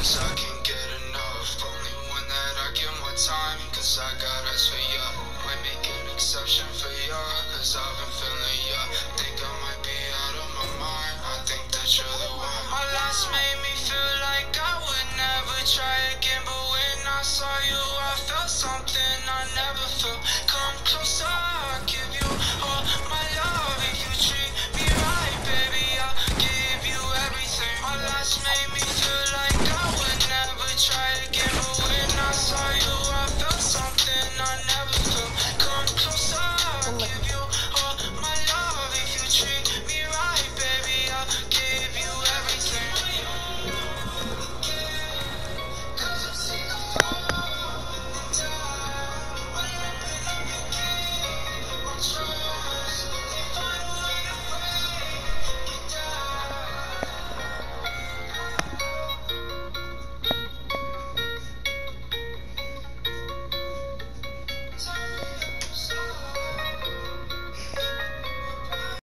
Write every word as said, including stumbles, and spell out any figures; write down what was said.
cause I can't get enough. Only one that I give my time, cause I got eyes for ya. Might make an exception for ya, cause I've been feeling ya. Think I might be out of my mind, I think that you're the one. My last made me feel like I would never try again, but when I saw you I felt something I never felt.